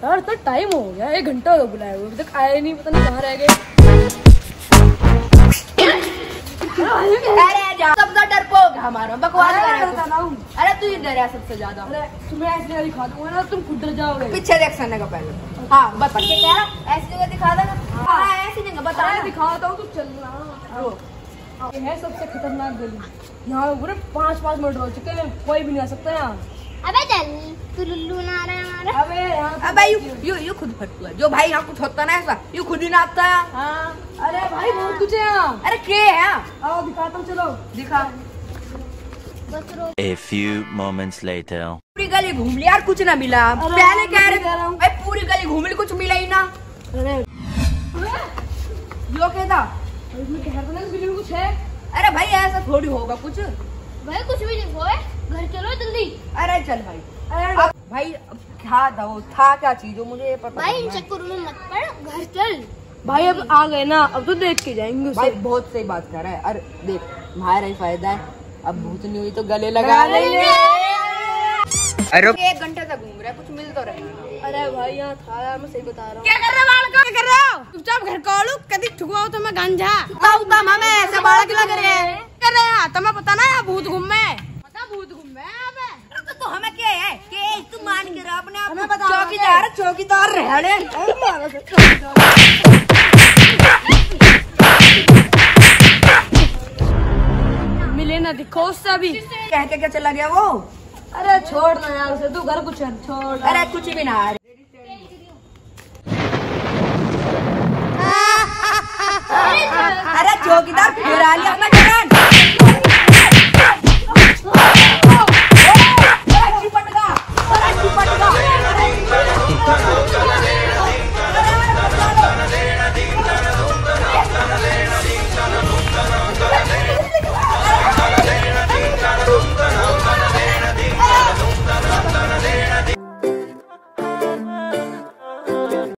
यार तो टाइम हो गया, 1 घंटा हो गया बुलाए हुए, अभी तक आए नहीं, पता नहीं कहाँ रह गए। सबसे डरपोक हमारा बकवास कर रहा है। अरे तू ही डर है सबसे ज्यादा। अरे तुम्हें ऐसी जगह दिखा दूंगा ना, तुम खुद डर जाओगे। पीछे देख सने का पहले। हाँ बता क्या कह रहा, ऐसी जगह दिखा देगा। हाँ ऐसी जगह बता, दिखाता हूँ, तू चलना। ये है सबसे खतरनाक गली, यहाँ पूरे 5-5 मिनट हो चुके हैं, कोई भी नहीं आ सकता यहाँ। अबे चल, तू लुल्लू ना रहा है हमारा। अबे यू खुद फटू है, जो भाई यहाँ कुछ होता ना ऐसा, यू खुद ही ना आता है। हाँ। अरे भाई बहुत कुछ है यहाँ। अरे क्या है? आओ दिखाता हूँ, चलो दिखा। A few moments later. पूरी गली घूम लिया यार, कुछ ना मिला। पहले कह रहे भाई पूरी गली घूम ली, कुछ मिला ही ना। अरे यो क्या था? कुछ है? अरे भाई ऐसा थोड़ी होगा कुछ। भाई कुछ भी नहीं हुआ है, घर चलो जल्दी। अरे चल भाई। अरे भाई क्या था वो, था क्या चीज वो मुझे पता भाई इन चक्करों में मत पड़, घर चल। भाई अब आ गए ना, अब तो देख के जाएंगे उसे। भाई बहुत सही बात कर रहा है। अरे देख हमारा ही फायदा है, अब भूत नहीं हुई तो गले लगा लेंगे। अरे 1 घंटे से घूम रहे, कुछ मिल तो रहा। अरे भाई यहाँ था यार, मैं सही बता रहा हूँ। क्या कर रहे हो बालक, क्या कर रहे हो? चुपचाप घर कॉलू, कभी ठुकवाओ तो मैं गांजा हमें ऐसे बालक लग रहे हैं। कर रहे हैं, तुम्हें पता ना भूत घूम में, पता भूत घूम में तो हमें क्या है कि तू मान के रहा अपने आप। हमें बता, चौकीदार रहने। मिले ना दिखो उससे अभी। कह के क्या चला गया वो? अरे छोड़ ना यार उसे, तू घर कुछ छोड़। अरे कुछ भी ना। अरे चौकीदार फिर आ लिया अपना